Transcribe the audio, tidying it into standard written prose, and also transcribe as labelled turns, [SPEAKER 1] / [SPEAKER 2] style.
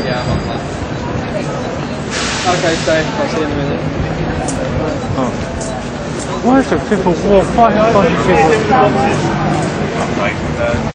[SPEAKER 1] Yeah, I'm on that. Okay, Dave, I'll see you in a minute.
[SPEAKER 2] Oh. Why is there people fighting a bunch of people?